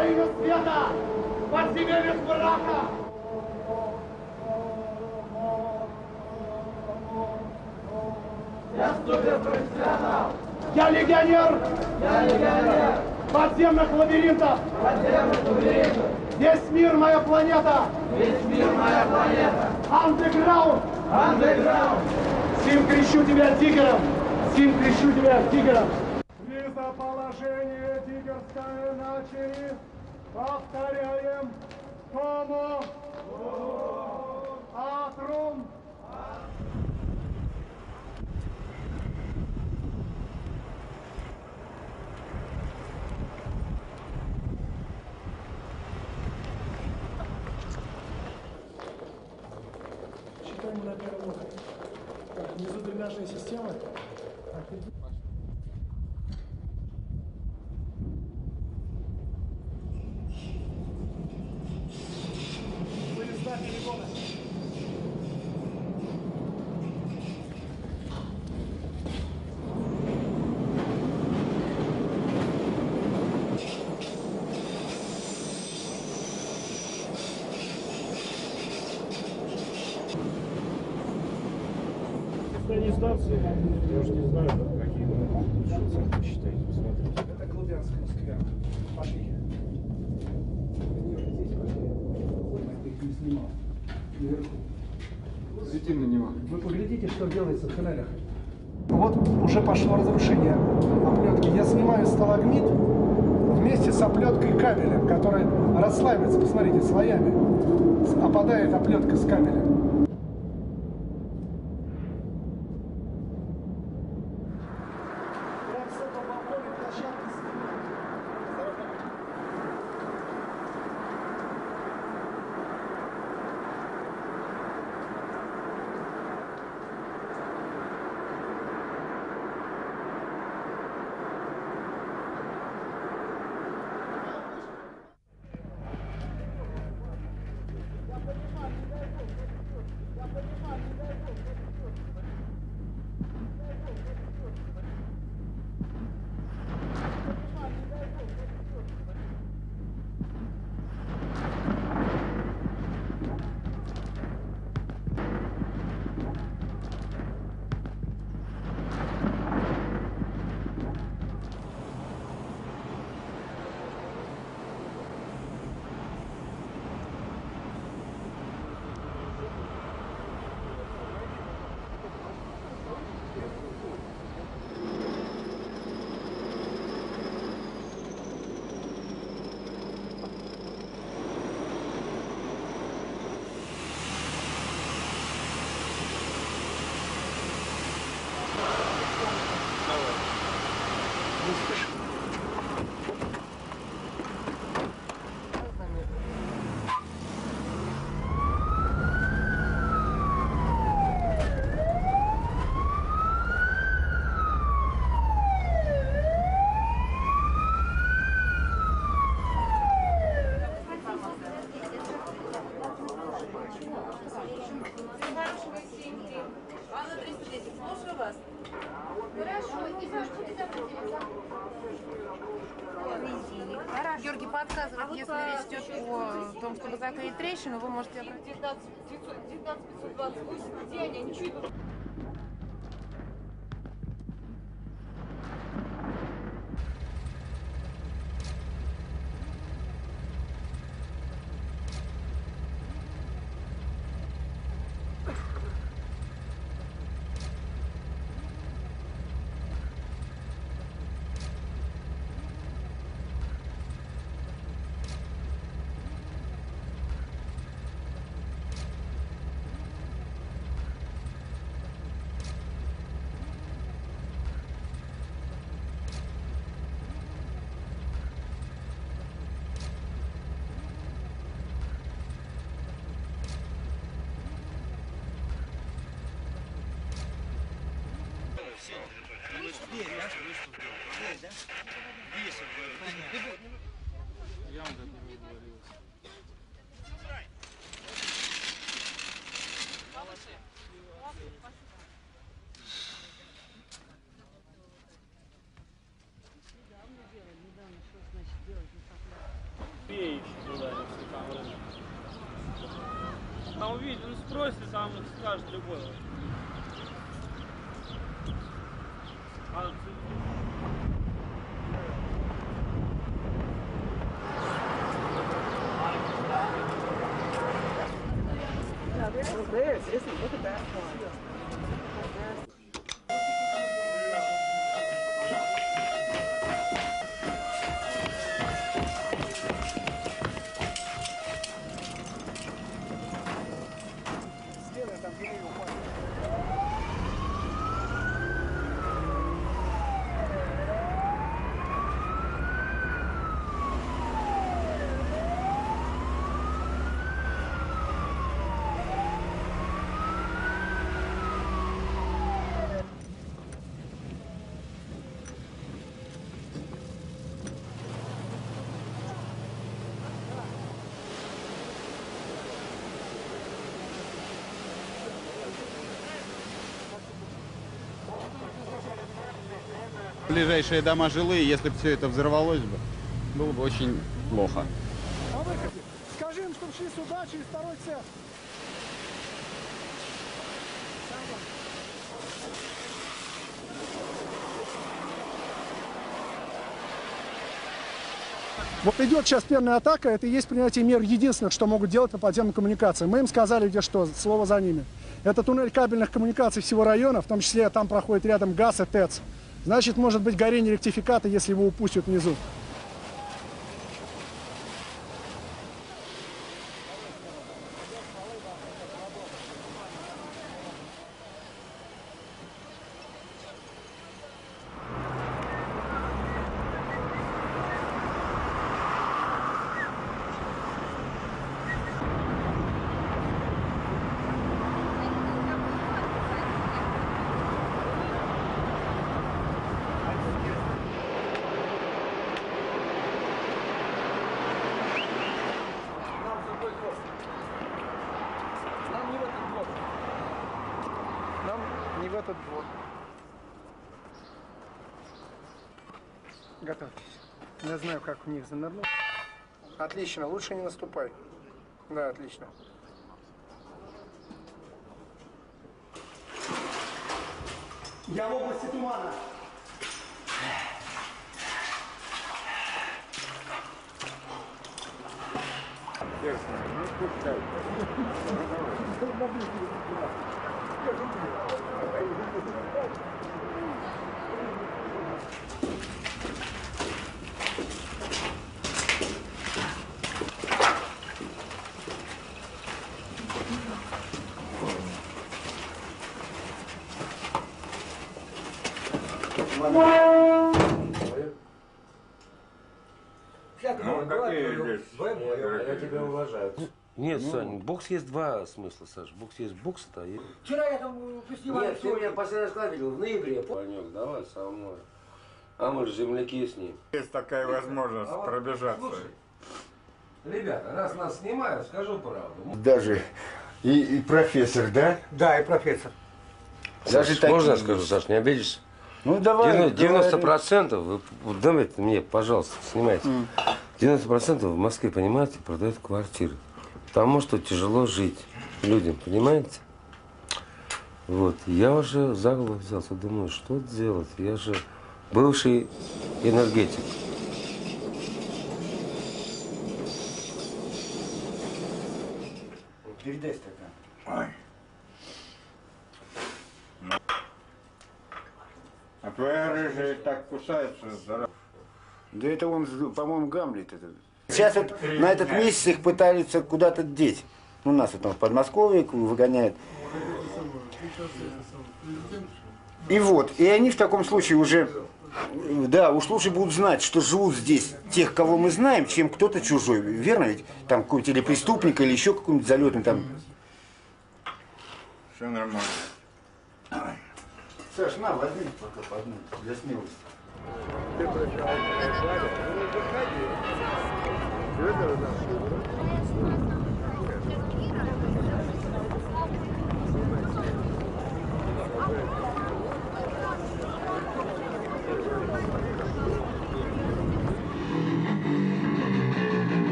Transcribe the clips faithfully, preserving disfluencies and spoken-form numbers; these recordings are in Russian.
Во имя света! Подземелье мрака! Я суперпрофессионал! Я легионер! Я легионер! Подземных лабиринтов! Подземных лабиринтов! Весь мир моя планета! Весь мир моя планета! Андеграунд! Андеграунд! Сим крещу тебя тигром! Сим крещу тебя тигром! Местоположение тигрское начали. Повторяем. Тому. Атрум. Читаем на первом уровне. Так, внизу дренажная система. Вылезна перегона. Состояние станции, я уж не знаю, какие лучше оценки считаете, посмотрите. Это Клубянская скверка. Пошли. Свети на него. Вы поглядите, что делается в туннелях. Вот уже пошло разрушение оплетки. Я снимаю сталагмит вместе с оплеткой кабеля, которая расслаивается, посмотрите, слоями. Опадает оплетка с кабеля. Георгий подсказывает, а если вот речь идет о том, чтобы закрыть трещину, вы можете обратиться. девятнадцать пятьсот двадцать восемь, где они? Они чуть... Дверь, да? Дверь, да? Весит, понятно. Я вам как не говорилось. Недавно что значит делать, не все ищут туда, если там рынок. Там увидите, ну спросите, там скажет любой. А, Ближайшие дома жилые, если бы все это взорвалось бы, было бы очень плохо. На выходе. Скажи им, чтобы шли сюда, через второй цех. Вот идет сейчас первая атака, это и есть принятие мер единственных, что могут делать по подземным коммуникациям. Мы им сказали, где что, слово за ними. Это туннель кабельных коммуникаций всего района, в том числе там проходит рядом ГАЗ и ТЭЦ. Значит, может быть горение ректификата, если его упустят внизу. Не в этот двор. Готовьтесь. Я знаю, как в них занырнуть. Отлично, лучше не наступай. Да, отлично. Я в области тумана. Ну, какие я тебя уважаю. Нет, ну, Сань, бокс есть два смысла, Саш. Бокс есть бокс, это и... Вчера я там фестиваль... Нет, ты меня последний раз видел в ноябре. Ванек, давай со мной. А мы же земляки с ним. Есть такая возможность а пробежаться. Слушай, ребята, раз нас снимают, скажу правду. Даже и, и профессор, да? Да, и профессор. Саш, Даже можно я скажу, Саш, не обидишься? Ну давай. девяносто процентов, вы вот давайте мне, пожалуйста, снимайте. девяносто процентов в Москве, понимаете, продают квартиры. Потому что тяжело жить людям, понимаете? Вот, я уже за голову взялся, думаю, что делать? Я же бывший энергетик. Передай стакан. Ой. А твоя рыжая так кусается, здорово. Да это он, по-моему, Гамлет. Это. Сейчас вот на этот месяц их пытаются куда-то деть. У нас вот там в Подмосковье выгоняют. И вот, и они в таком случае уже, да, уж лучше будут знать, что живут здесь тех, кого мы знаем, чем кто-то чужой. Верно ведь? Там какой-нибудь или преступник, или еще какой-нибудь залетный там. Все нормально. Саш, на, возьми пока по одной, для смелости.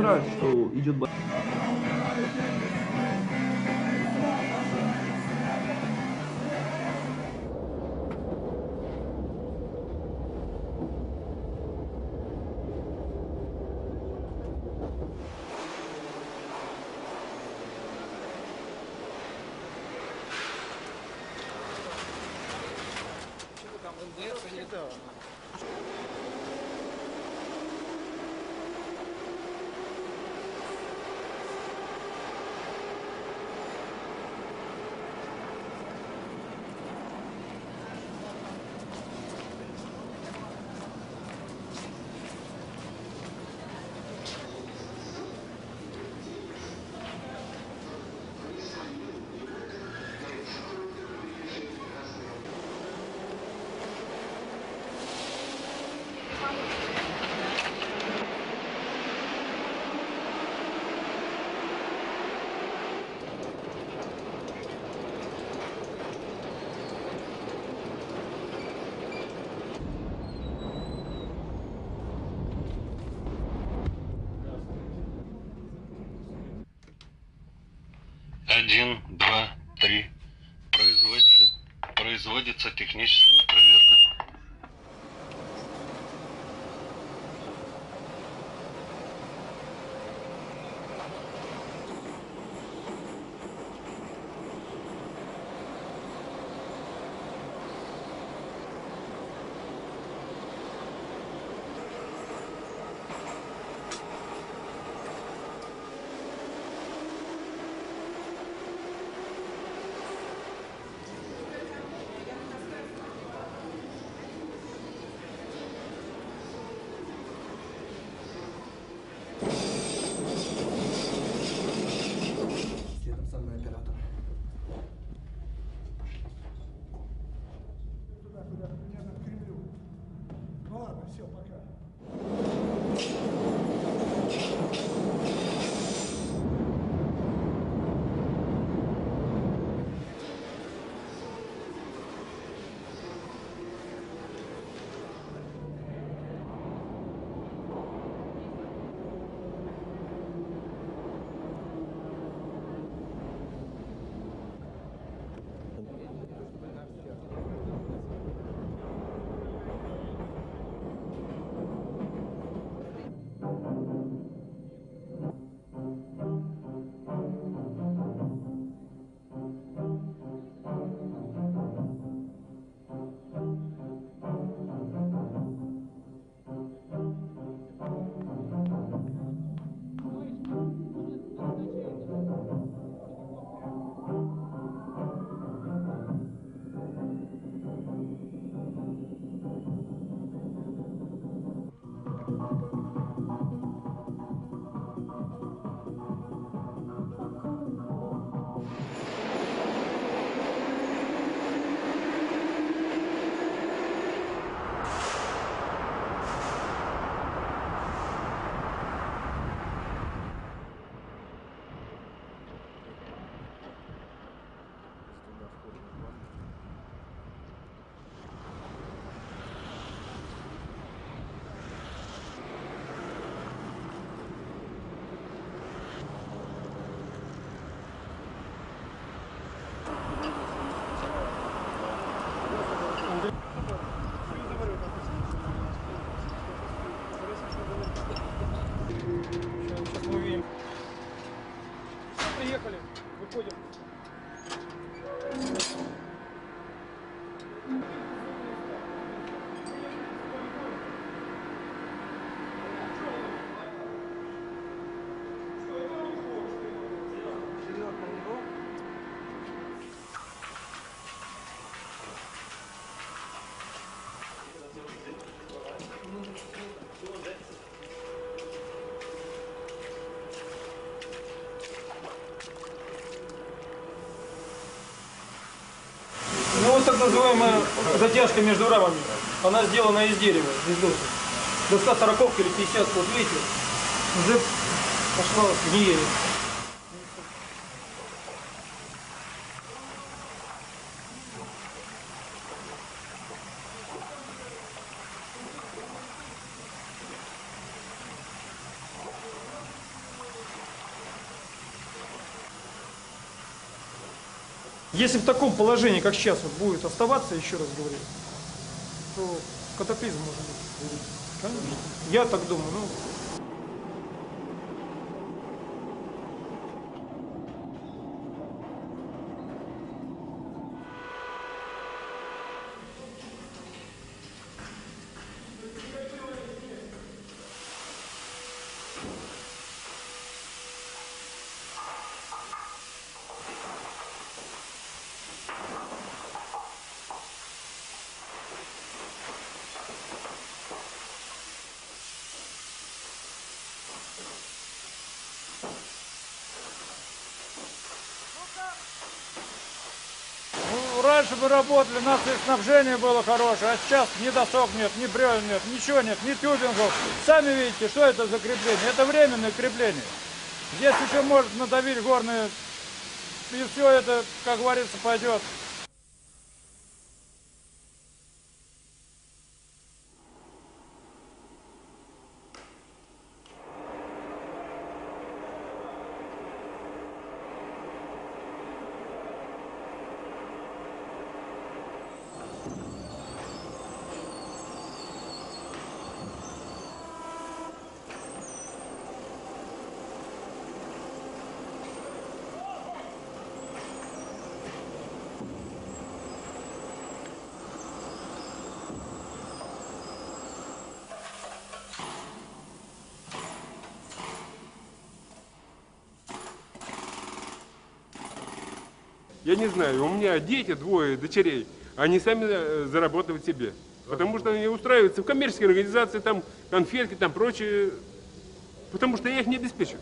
понимают, что идет борьба. Один, два, три. Производится, производится техническая проверка. Следом со мной оператор. Туда, куда? Меня на Кремлю. Ну ладно, все, пока. Сейчас мы увидим. Все, приехали. Выходим. Ну вот так называемая затяжка между рамами. Она сделана из дерева, из доски. Доска сороковка или пятьдесят, вот видите, уже пошла гниение. Если в таком положении, как сейчас, вот, будет оставаться, еще раз говорю, то катаклизм может быть. Конечно. Я так думаю. Ну, раньше бы работали, у нас и снабжение было хорошее, а сейчас ни досок нет, ни бревен нет, ничего нет, ни тюбингов. Сами видите, что это за крепление? Это временное крепление. Здесь еще может надавить горные, и все это, как говорится, пойдет. Я не знаю, у меня дети, двое дочерей, они сами зарабатывают себе. Потому что они устраиваются в коммерческие организации, там конфетки, там прочее. Потому что я их не обеспечиваю.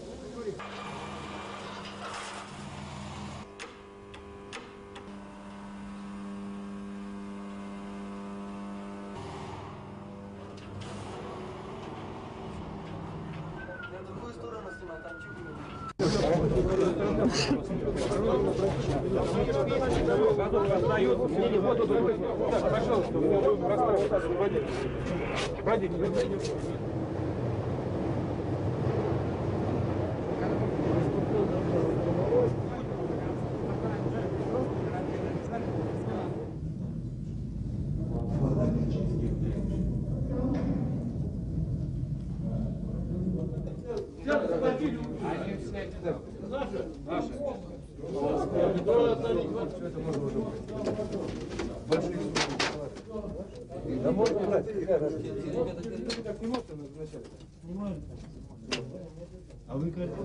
А вы как?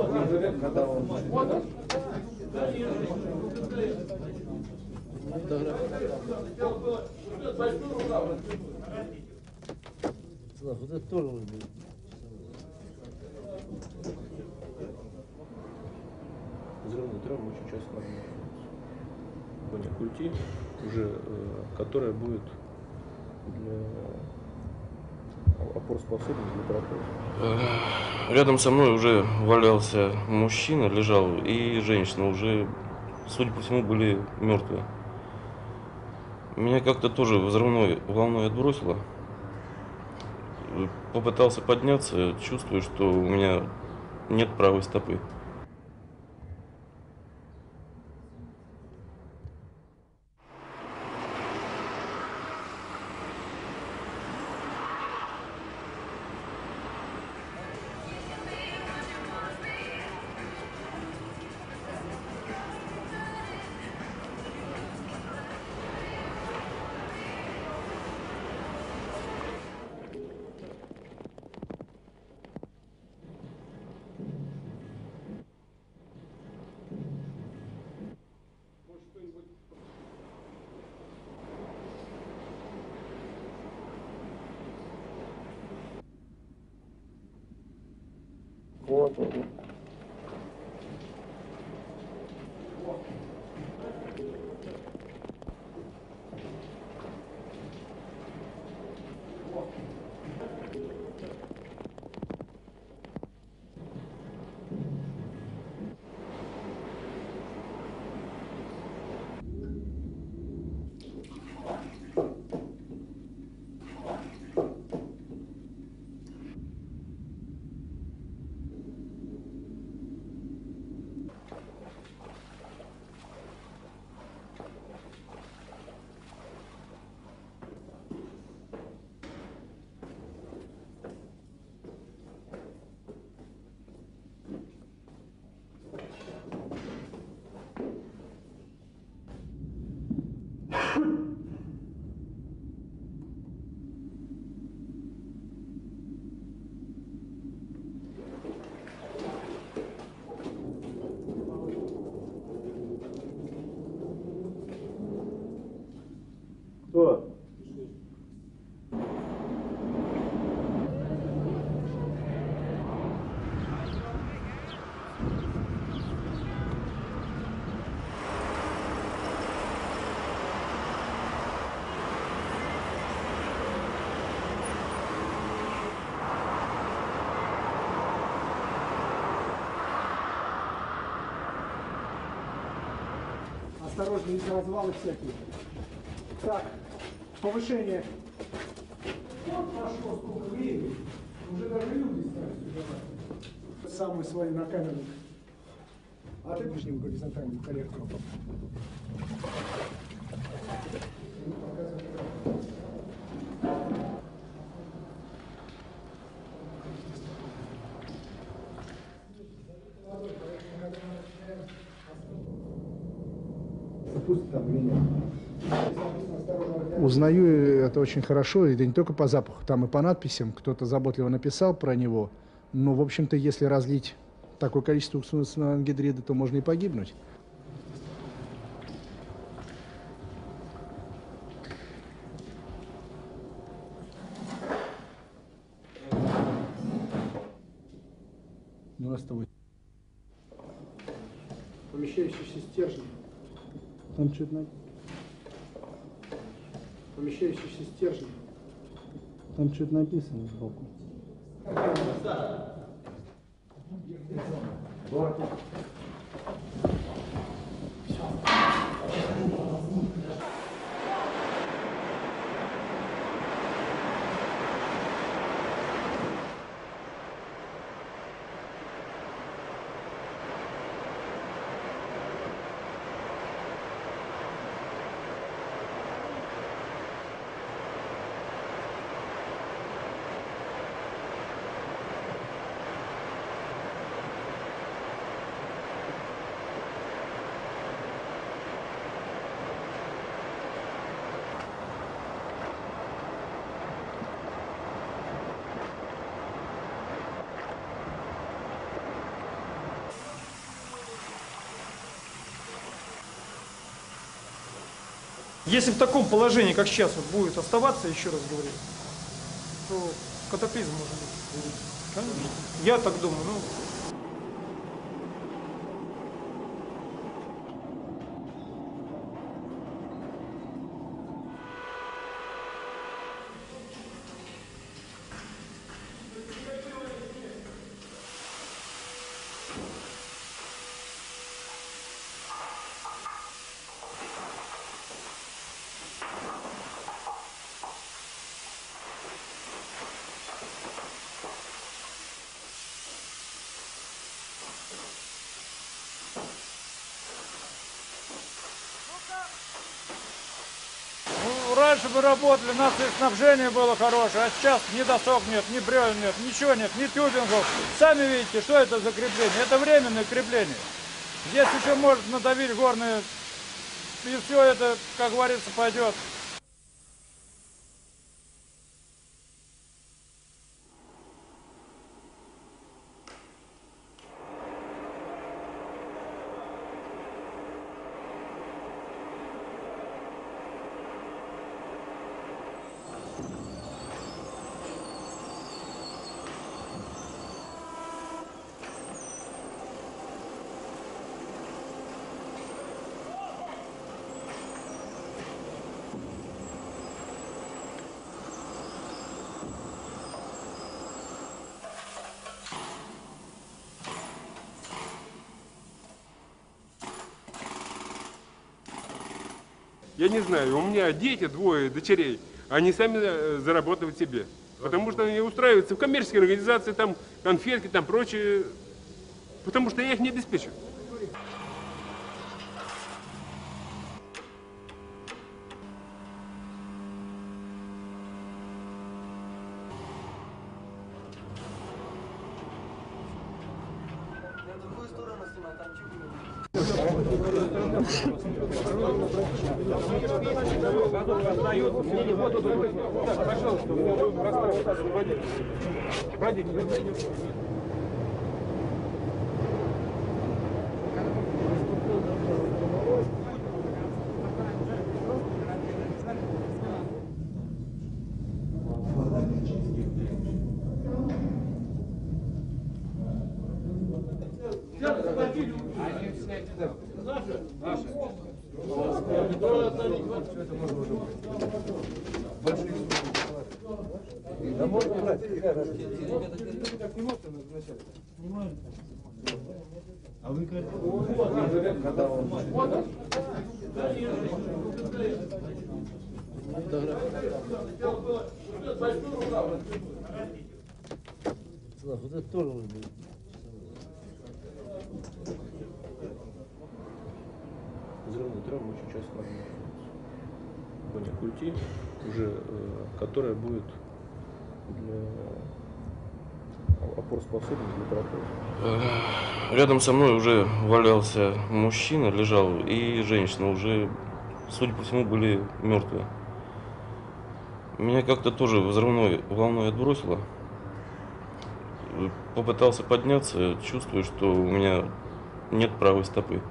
Вот это тоже может быть. Взрывные травмы очень часто на культи, уже, э, которая будет для опороспособна для протеза. Рядом со мной уже валялся мужчина, лежал, и женщина уже, судя по всему, были мертвые. Меня как-то тоже взрывной волной отбросило. Попытался подняться, чувствую, что у меня нет правой стопы. Вот. осторожнее, из развалы всякие. Так, повышение. Вот прошло сколько времени. Уже даже люди стали сюда. Самый свой на камеру. А ты ближним горизонтальным корректором. Узнаю это очень хорошо, и не только по запаху, там и по надписям. Кто-то заботливо написал про него. Но, в общем-то, если разлить такое количество уксусного ангидрида, то можно и погибнуть. девяносто восемь. Помещающийся стержень. Там что-то на... Помещающийся стержень. Там что-то написано сбоку. Если в таком положении, как сейчас, вот будет оставаться, еще раз говорю, то катаклизм может быть. Конечно. Я так думаю. Ну, раньше бы работали, у нас и снабжение было хорошее, а сейчас ни досок нет, ни бревен нет, ничего нет, ни тюбингов. Сами видите, что это за крепление? Это временное крепление. Здесь еще может надавить горные, и все это, как говорится, пойдет. Я не знаю, у меня дети, двое дочерей, они сами зарабатывают себе. Потому что они устраиваются в коммерческие организации, там конфетки, там прочее. Потому что я их не обеспечиваю. Да можно брать. А вы как? Когда он... Вот это тоже может быть. Взрывные травмы очень часто в культи, уже, э, которая будет для опороспособна для трапезы. Рядом со мной уже валялся мужчина, лежал, и женщина уже, судя по всему, были мертвые. Меня как-то тоже взрывной волной отбросило. Попытался подняться, чувствую, что у меня нет правой стопы.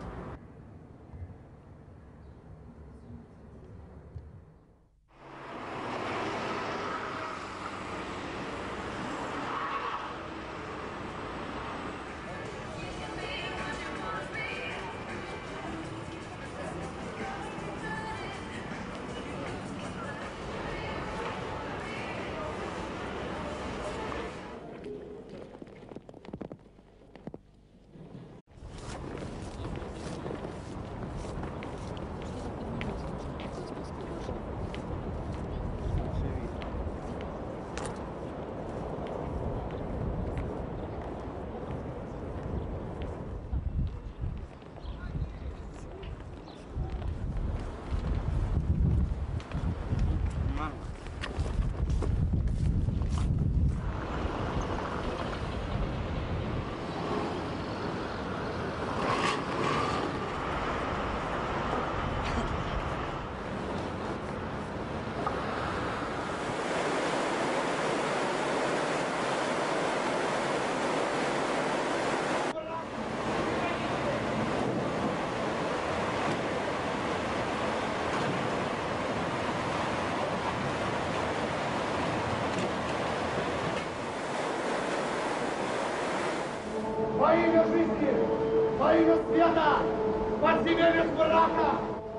Во имя жизни, во имя света, подземелье брака!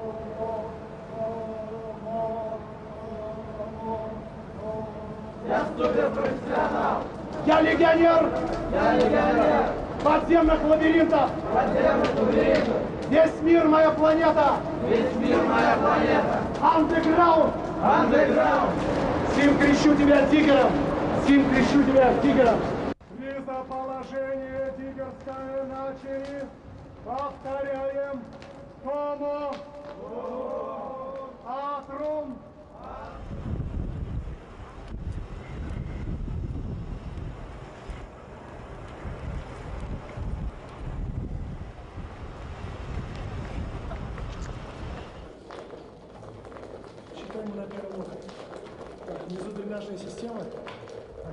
Я суперпрофессионал! Я легионер! Я легионер! Подземных лабиринтов! Подземных лабиринтов! Весь мир моя планета! Весь мир моя планета! Андеграунд! Андеграунд! Сим крещу тебя тигром! Сим крещу тебя тигром! Местоположение тигрское начали. Повторяем. Тому. Атрум. Читаем на первом уровне. Так, внизу дренажная система. Так,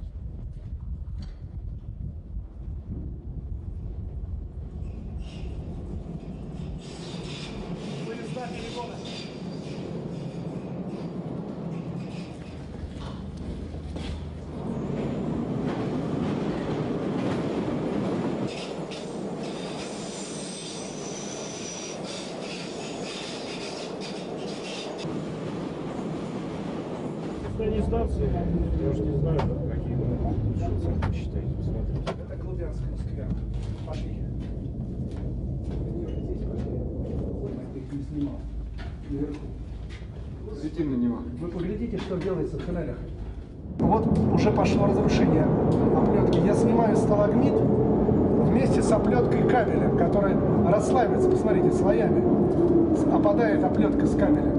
Состояние станции, я уж не знаю, какие вы что считаете, посмотрите. это Клубянская скверна. Пошли. Светим на него. Вы поглядите, что делается в туннелях. Вот уже пошло разрушение оплетки. Я снимаю сталагмит вместе с оплеткой кабеля, который расслаивается, посмотрите, слоями. Опадает оплетка с кабеля.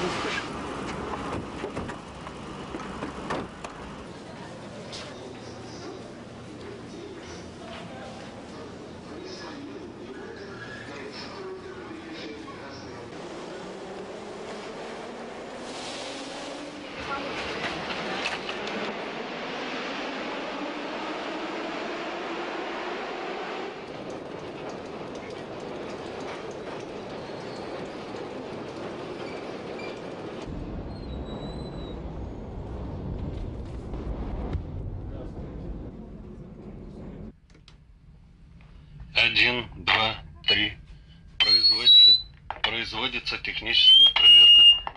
Один, два, три. Производится, производится техническая проверка.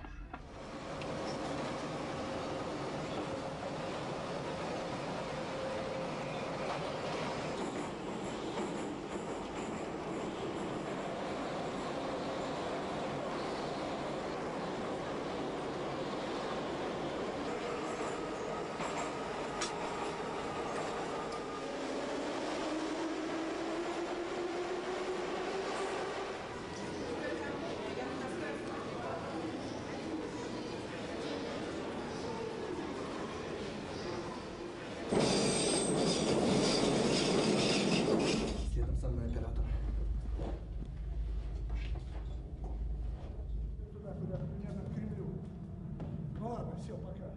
Ну ладно, все, пока.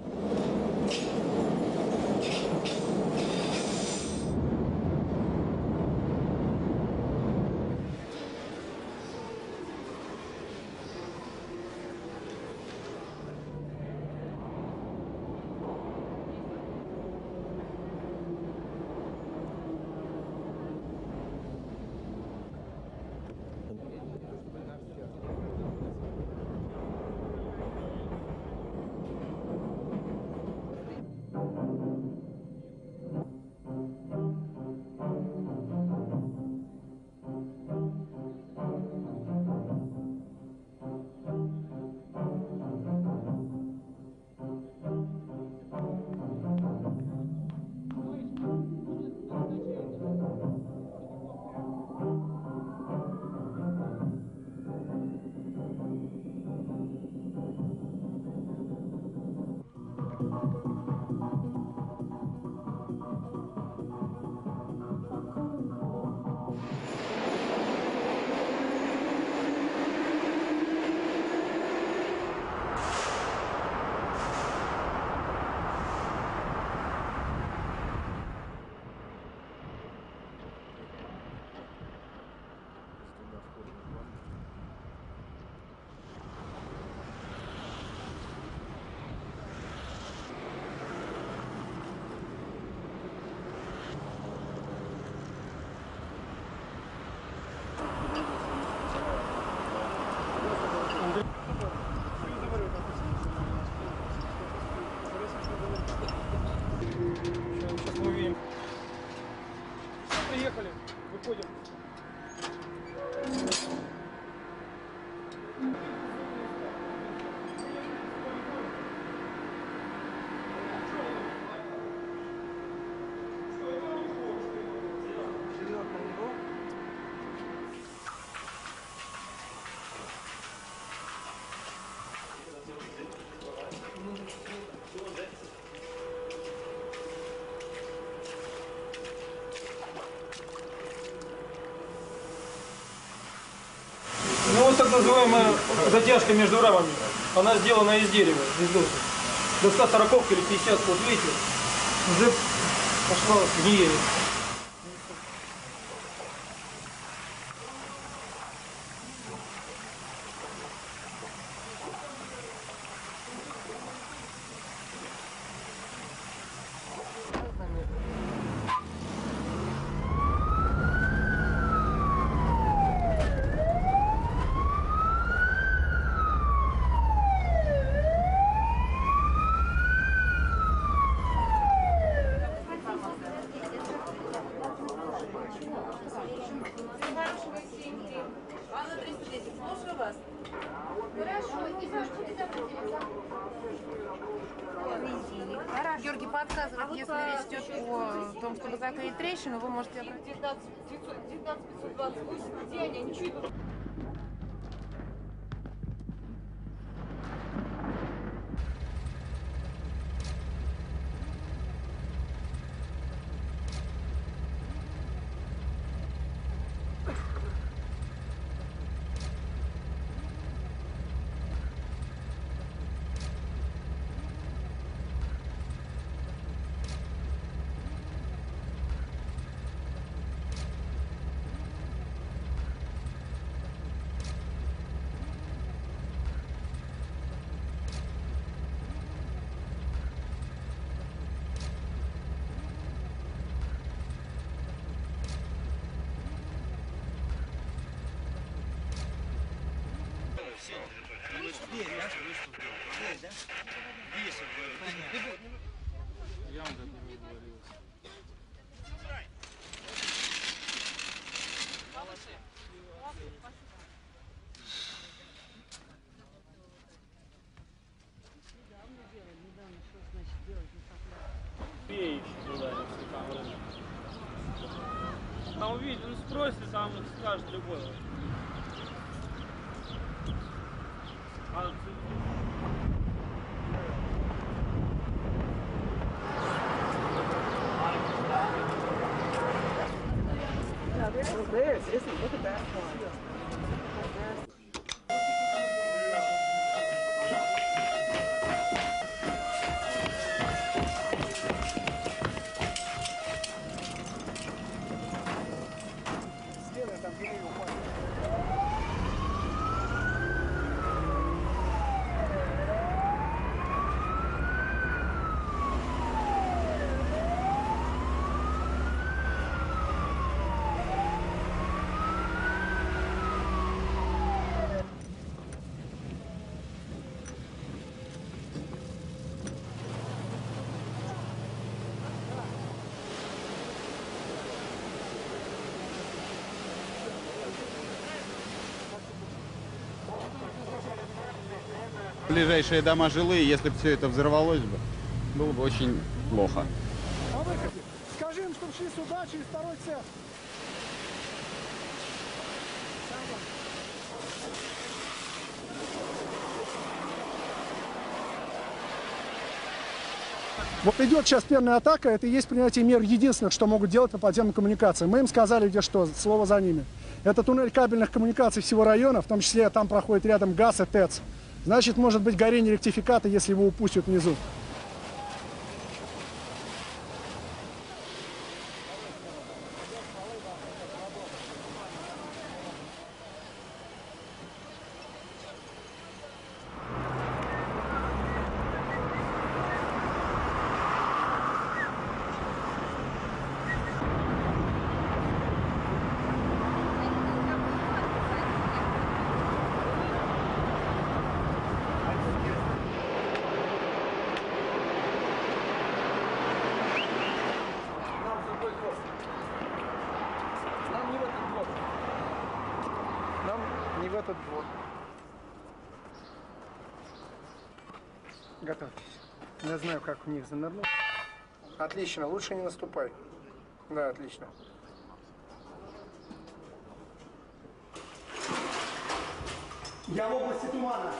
Сейчас мы увидим. Все, приехали. Выходим. Ну вот так называемая затяжка между рамами. Она сделана из дерева, из доски. Доска сороковка или пятьдесят, вот видите, уже пошла гниение. Георгий подсказывает, если речь идет о том, чтобы закрыть трещину, вы можете обратиться. девятнадцать пятьсот двадцать восемь, где они? Они что это? Здесь, да? Здесь, да? Здесь, понятно. Я вам как не говорил. Пей еще туда, если там рынок. Там увидите, ну спросите, там скажет любой. А, This isn't, look at that one. Ближайшие дома жилые, если бы все это взорвалось бы, было бы очень плохо. На выходе. Скажи им, чтобы шли сюда через второй цех. Вот идет сейчас первая атака, это и есть принятие мер единственных, что могут делать по подземным коммуникациям. Мы им сказали, где что, слово за ними. Это туннель кабельных коммуникаций всего района, в том числе там проходит рядом ГАЗ и ТЭЦ. Значит, может быть горение ректификата, если его упустят внизу. Не в этот двор. Готовьтесь. Я знаю, как в них занырнуть. Отлично, лучше не наступай. Да, отлично. Я в области тумана.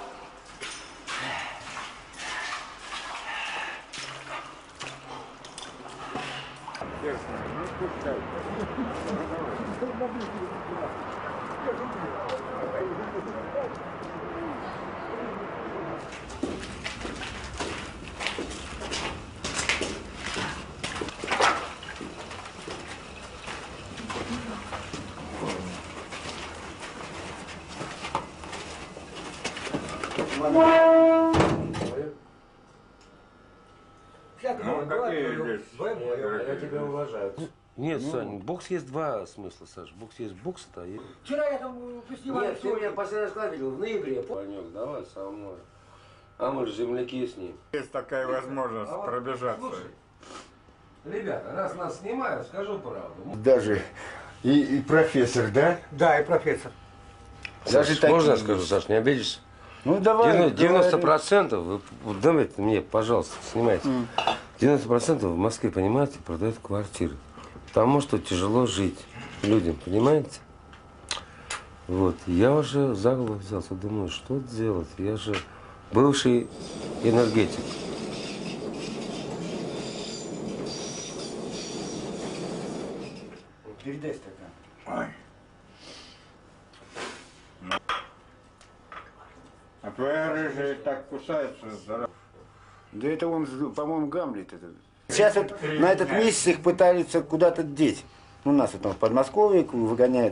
Я тебя уважаю. Нет, Сань, бокс есть два смысла, Саш. Бокс есть бокс, это и... Вчера я там фестиваль... Нет, ты меня последний раз когда видел, в ноябре. Ванек, давай со мной. А мы же земляки с ним. Есть такая возможность а пробежаться. Слушай, ребята, раз нас снимают, скажу правду. Даже и, и профессор, да? Да, и профессор. Даже Саш, можно я скажу, Саш, не обидишься? Ну давай. девяносто процентов, вы вот давайте мне, пожалуйста, снимайте. девяносто процентов в Москве, понимаете, продают квартиры. Потому что тяжело жить людям, понимаете? Вот, я уже за голову взялся, думаю, что делать? Я же бывший энергетик. Передай стакан. Ой. А твоя рыжая так кусается, здорово. Да это он, по-моему, Гамлет этот. Сейчас вот на этот месяц их пытаются куда-то деть. У нас вот там в Подмосковье выгоняют.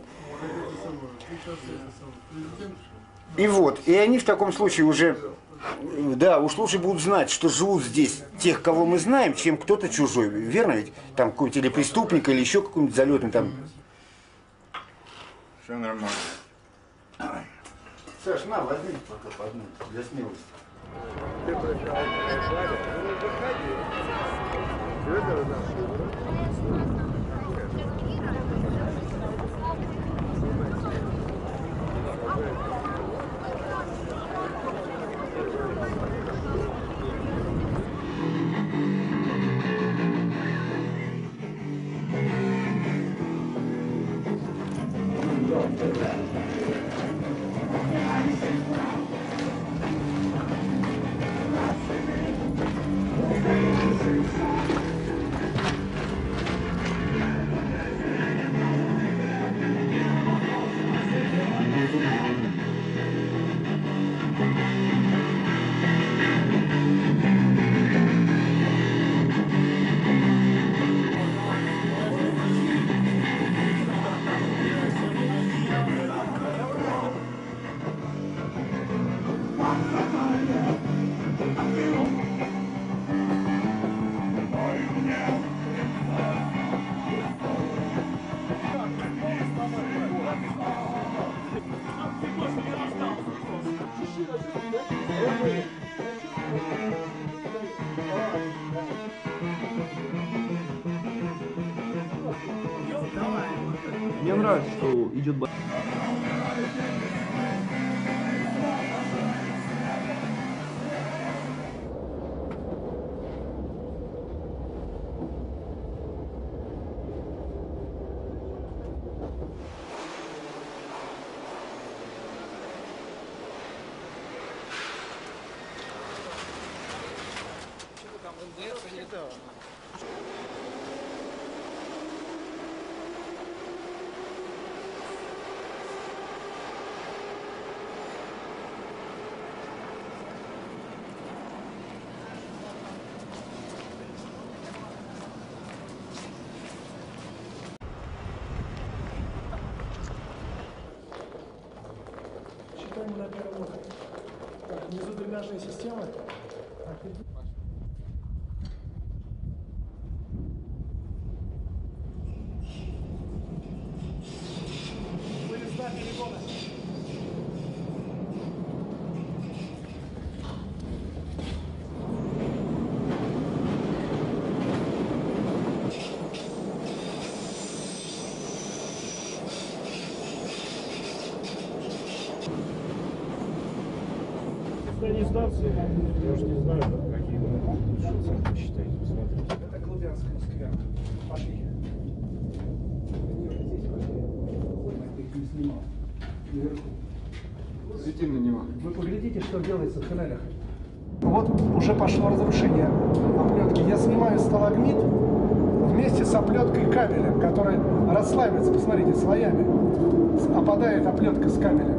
И вот, и они в таком случае уже, да, уж лучше будут знать, что живут здесь тех, кого мы знаем, чем кто-то чужой. Верно ведь? Там какой-нибудь или преступник, или еще какой-нибудь залетный там. Все нормально. Саш, на, возьми пока по одной, для смелости. Ты проезжал, ну выходи. Это Мне нравится, что идет бой. Считаем на первом уровне. Так, внизу дренажная система. Так, иди. Вылезна перегона. Состояние станции, я уж не знаю, какие вы лучше оценки считаете, посмотрите. Это Клубянская сквер. Пошли. Здесь пошли. Их не снимал. Наверху. Свети на него. Вы поглядите, что делается в туннелях. Вот уже пошло разрушение оплетки. Я снимаю сталагмит вместе с оплеткой кабеля, который расслаивается, посмотрите, слоями. Опадает оплетка с кабеля.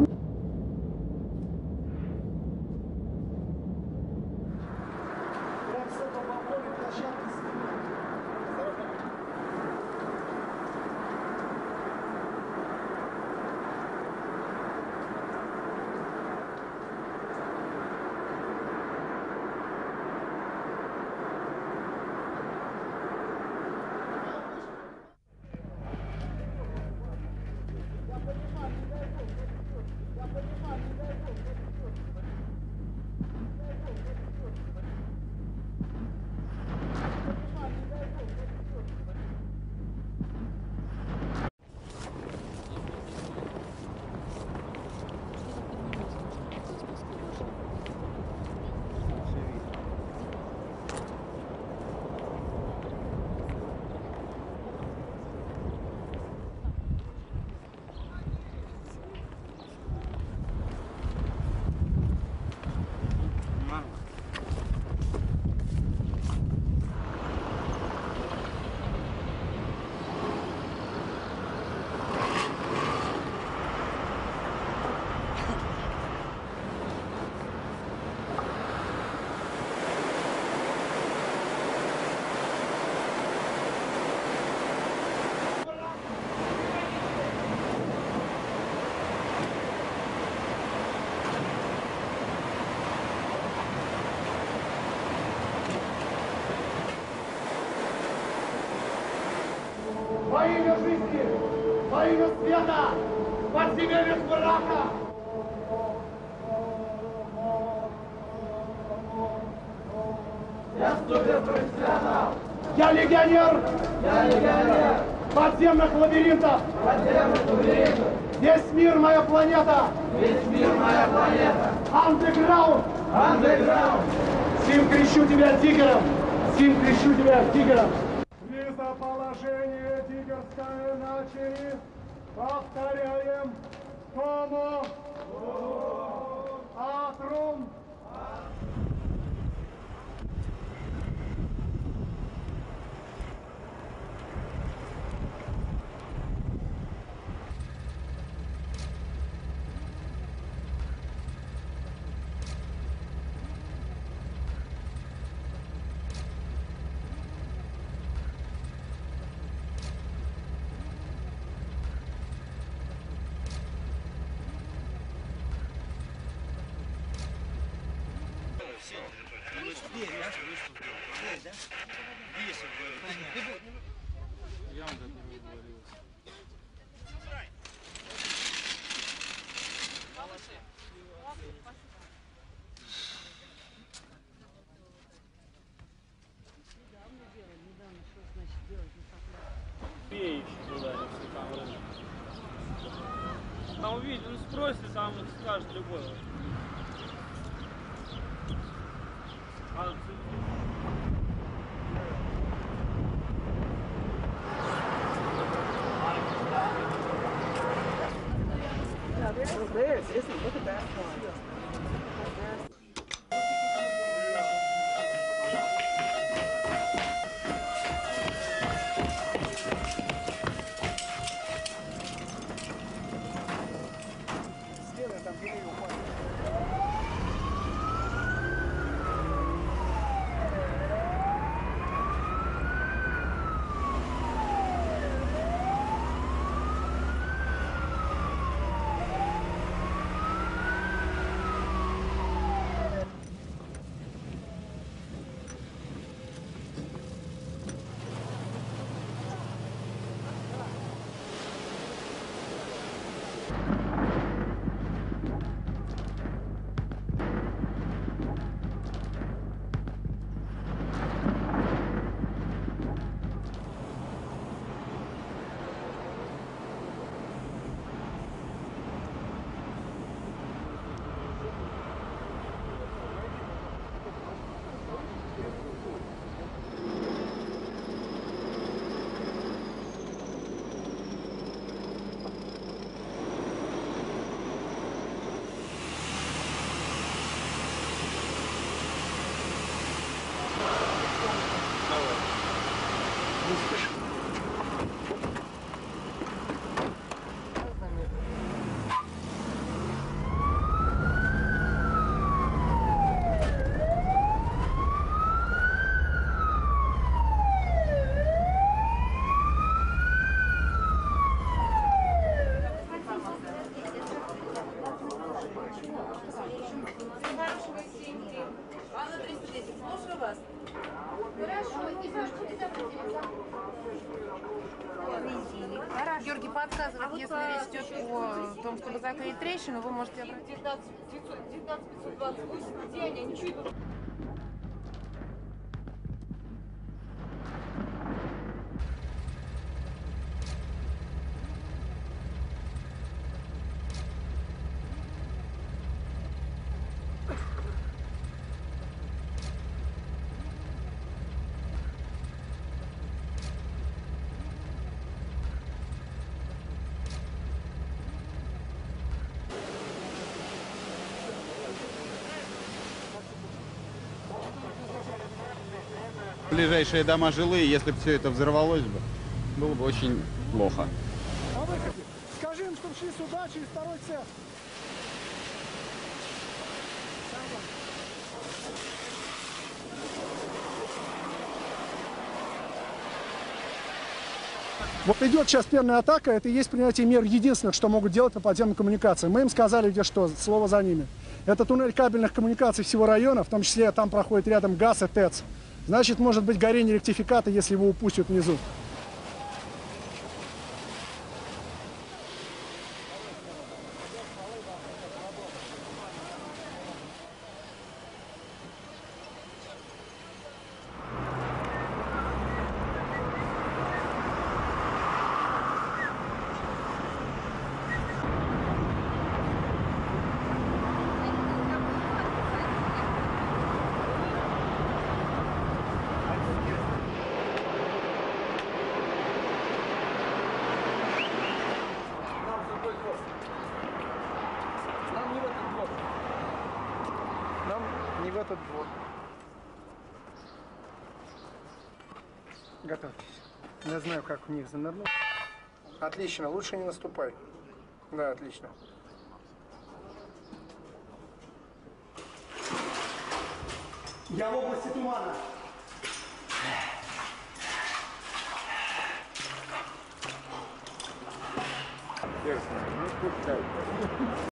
Во имя жизни, во имя света, подземелья мрака! Суперпрофессионал! Я легионер! Я легионер! Подземных лабиринтов! Подземных лабиринтов! Весь мир моя планета! Весь мир моя планета! Андеграунд! Андеграунд! Сим крещу тебя тигром! Сим крещу тебя тигром! Лизоположение тигрское начали! Повторяем! Тому! Атрум! Ямка перевалилась. Пеющий ударился там рынок. Там увидите, ну спросите, там скажет любой. А, There, isn't it? Look at that one. Георгий подсказывает, а если речь идет о том, чтобы закрыть трещину, вы можете обратиться. девятнадцать пятьсот двадцать восемь, где они? Они чуть... Ближайшие дома жилые, если бы все это взорвалось бы, было бы очень плохо. На выходе. Скажи им, чтобы шли сюда, через второй цех. Вот идет сейчас первая атака, это и есть принятие мер единственных, что могут делать по подземным коммуникациям. Мы им сказали, где что, слово за ними. Это туннель кабельных коммуникаций всего района, в том числе там проходит рядом ГАЗ и ТЭЦ. Значит, может быть горение ректификата, если его упустят внизу. этот двор. Готовьтесь. Я знаю, как в них занырнуть. Отлично, лучше не наступай. Да, отлично. Я в области тумана. Ясно. Ну, пускай.